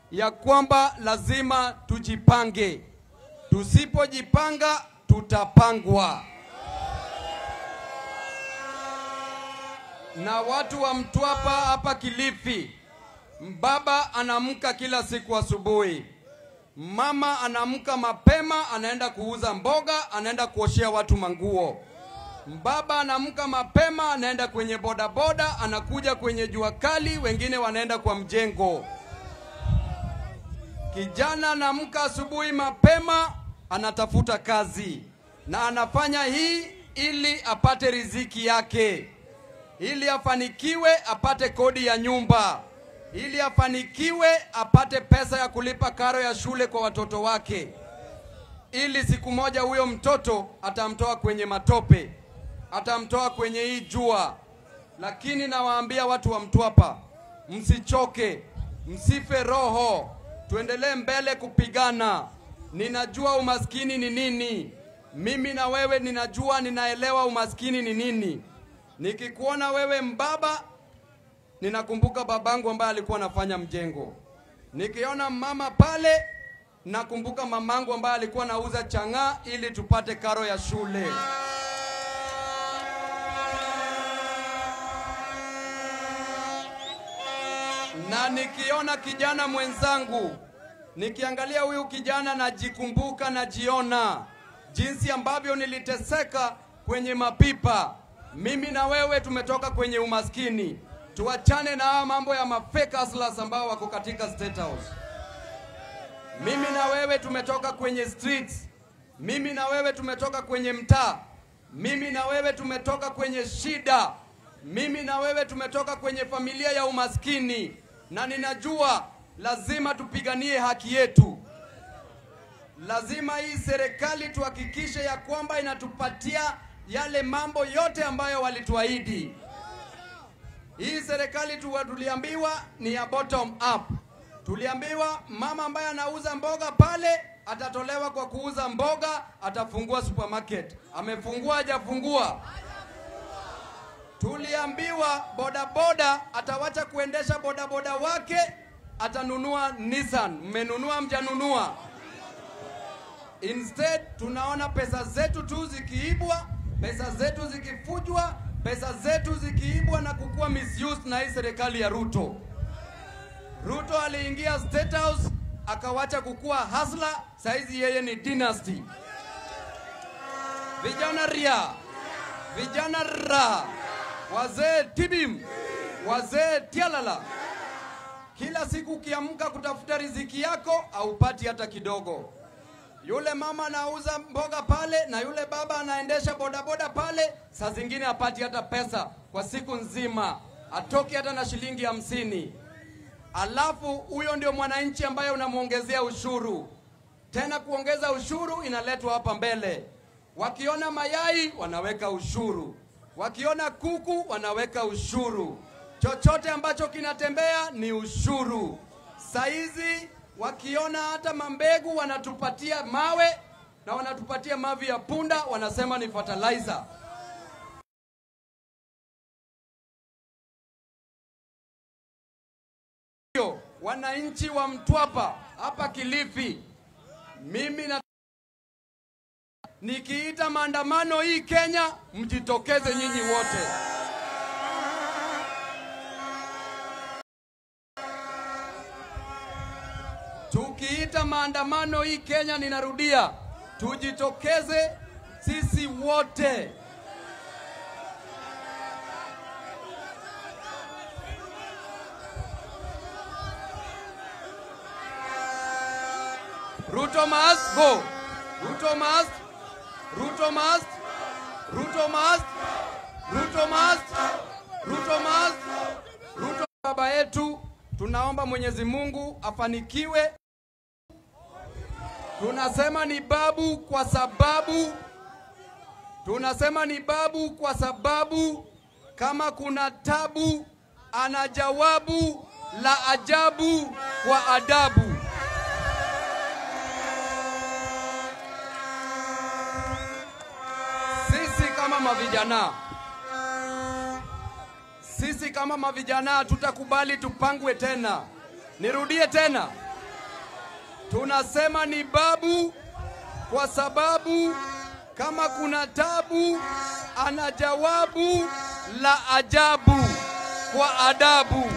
ya kwamba lazima tujipange. Tusipojipanga tutapangwa. Na watu wa Mtwapa hapa Kilifi, baba anaamka kila siku asubuhi. Mama anaamka mapema, anaenda kuuza mboga, anaenda kuoshea watu manguo. Baba anaamka mapema, anaenda kwenye bodaboda, anakuja kwenye jua kali, wengine wanaenda kwa mjengo. Kijana anaamka asubuhi mapema, anatafuta kazi. Na anafanya hii ili apate riziki yake. Ili afanikiwe apate kodi ya nyumba. Ili afanikiwe apate pesa ya kulipa karo ya shule kwa watoto wake. Ili siku moja huyo mtoto atamtoa kwenye matope, atamtoa kwenye hii jua. Lakini nawaambia watu wa Mtwapa, msichoke, msife roho, tuendelee mbele kupigana. Ninajua umaskini ni nini. Mimi na wewe ninaelewa umaskini ni nini. Nikikuona wewe mbaba, ninakumbuka babangu ambaye alikuwa anafanya mjengo. Nikiona mama pale, nakumbuka mamangu ambaye alikuwa anauza chang'aa ili tupate karo ya shule. Na nikiona kijana mwenzangu, nikiangalia huyu kijana najikumbuka, najiona jinsi ambavyo niliteseka kwenye mapipa. Mimi na wewe tumetoka kwenye umaskini. Tuachane na mambo ya mafake hustlers ambao wako katika State House. Mimi na wewe tumetoka kwenye streets. Mimi na wewe tumetoka kwenye mtaa. Mimi na wewe tumetoka kwenye shida. Mimi na wewe tumetoka kwenye familia ya umaskini. Na ninajua lazima tupiganie haki yetu. Lazima hii serikali tuhakikishe ya kwamba inatupatia yale mambo yote ambayo walituahidi. Hii serikali tuliambiwa ni ya bottom up. Tuliambiwa mama ambaye anauza mboga pale atatolewa kwa kuuza mboga, atafungua supermarket. Amefungua hajafungua? Tuliambiwa bodaboda atawacha kuendesha bodaboda wake, atanunua Nissan. Mmenunua mjanunua? Instead tunaona pesa zetu tu zikiibwa, pesa zetu zikifujwa, pesa zetu zikiibwa na kukua misused na hii serikali ya Ruto. Ruto aliingia State House, akawacha kukua hustler, saizi yeye ni dynasty. Vijana ria, vijana raha, wazee tibim, wazee tialala. Kila siku ukiamka kutafuta riziki yako, haupati hata kidogo. Yule mama anauza mboga pale na yule baba anaendesha bodaboda pale, saa zingine hapati hata pesa kwa siku nzima, atoki hata na shilingi 50. Alafu huyo ndio mwananchi ambaye unamuongezea ushuru. Tena kuongeza ushuru inaletwa hapa mbele. Wakiona mayai wanaweka ushuru. Wakiona kuku wanaweka ushuru. Chochote ambacho kinatembea ni ushuru. Saizi wakiona hata mambegu wanatupatia mawe na wanatupatia mavi ya punda, wanasema ni fertilizer. Wananchi wa Mtwapa hapa Kilifi, mimi na nikiita maandamano hii Kenya, mjitokeze nyinyi wote. Tukiita maandamano hii Kenya, ninarudia, tujitokeze sisi wote. Ruto must go. Ruto must. Ruto must. Ruto must. Ruto must. Ruto must. Ruto. Baba yetu, tunaomba Mwenyezi Mungu afanikiwe. Tunasema ni babu kwa sababu, tunasema ni babu kwa sababu kama kuna tabu ana jawabu la ajabu kwa adabu. Sisi kama mavijana tutakubali tupangwe tena. Nirudie tena. Tunasema ni babu kwa sababu kama kuna tabu ana jawabu la ajabu kwa adabu.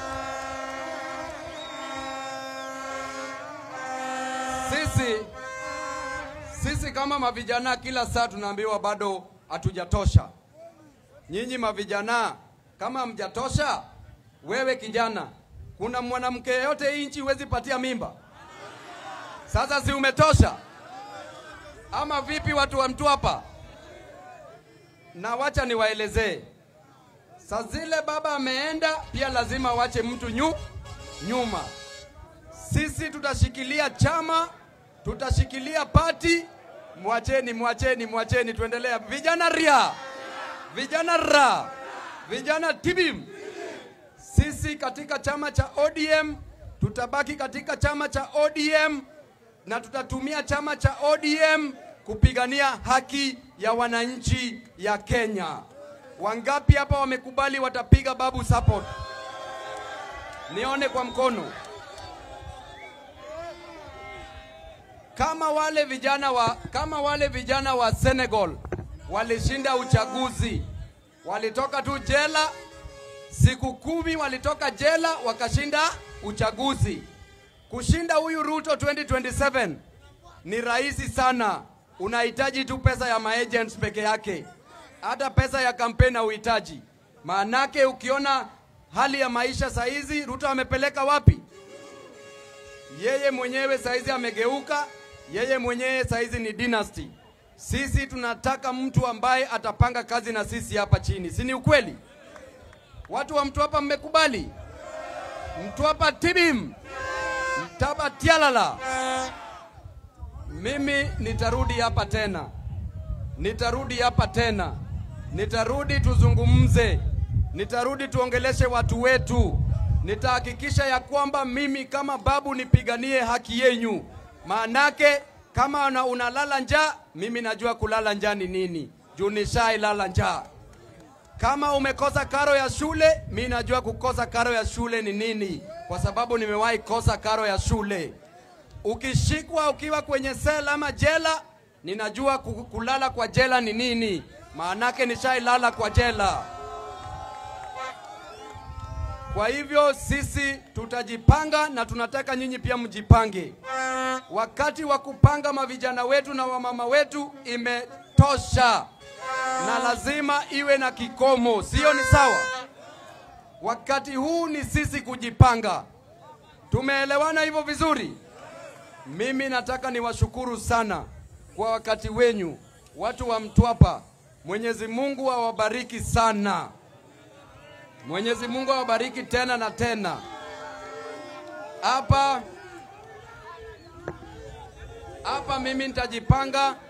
Sisi kama mavijana kila saa tunaambiwa bado hatujatosha. Nyinyi mavijana kama hamjatosha, wewe kijana, kuna mwanamke yote inchi huwezi patia mimba. Sasa si umetosha? Ama vipi watu wa Mtwapa? Na wacha niwaelezee. Saa zile baba ameenda, pia lazima wache mtu nyuma. Sisi tutashikilia chama, tutashikilia party. Mwacheni tuendelea. Vijana ria, vijana ra, vijana tibim. Sisi katika chama cha ODM tutabaki katika chama cha ODM na tutatumia chama cha ODM kupigania haki ya wananchi ya Kenya. Wangapi hapa wamekubali watapiga babu support? Nione kwa mkono. Kama wale vijana wa Senegal walishinda uchaguzi, walitoka tu jela siku 10, walitoka jela wakashinda uchaguzi. Kushinda huyu Ruto 2027 ni rahisi sana. Unahitaji tu pesa ya maagents peke yake. Hata pesa ya kampeni uhitaji. Maanake ukiona hali ya maisha saizi, Ruto amepeleka wapi? Yeye mwenyewe saizi amegeuka, yeye mwenyewe saizi ni dynasty. Sisi tunataka mtu ambaye atapanga kazi na sisi hapa chini. Si ni ukweli? Watu wa Mtwapa mmekubali? Mtwapa tibim. Mtwapa tialala. Mimi nitarudi hapa tena. Nitarudi tuzungumze. Nitarudi tuongeleshe watu wetu. Nitahakikisha ya kwamba mimi kama babu nipiganie haki yenu. Maanake kama unalala njaa, mimi najua kulala njaa ni nini. Juu nishailala njaa. Kama umekosa karo ya shule, mimi najua kukosa karo ya shule ni nini. Kwa sababu nimewahi kosa karo ya shule. Ukishikwa ukiwa kwenye sela ama jela, ninajua kulala kwa jela ni nini. Maanake nishailala kwa jela. Kwa hivyo sisi tutajipanga na tunataka nyinyi pia mjipange. Wakati wa kupanga mavijana wetu na wamama wetu imetosha. Na lazima iwe na kikomo. Sio ni sawa? Wakati huu ni sisi kujipanga. Tumeelewana hivyo vizuri? Mimi nataka niwashukuru sana kwa wakati wenyu, watu wa Mtwapa. Mwenyezi Mungu awabariki sana. Mwenyezi Mungu awabariki tena na tena. Hapa mimi nitajipanga